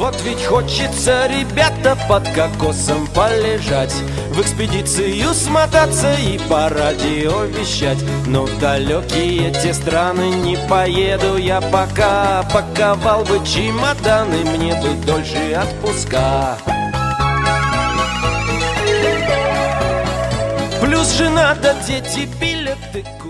Вот ведь хочется, ребята, под кокосом полежать, в экспедицию смотаться и по радио вещать. Но в далекие те страны не поеду я пока. Паковал бы чемоданы, мне бы дольше отпуска. Плюс жена да дети, билеты.